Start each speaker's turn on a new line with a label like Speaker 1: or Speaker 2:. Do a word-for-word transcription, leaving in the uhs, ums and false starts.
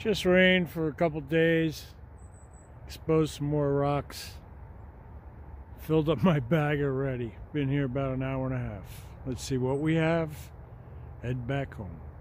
Speaker 1: Just rained for a couple days, exposed some more rocks, filled up my bag already. Been here about an hour and a half. Let's see what we have, head back home.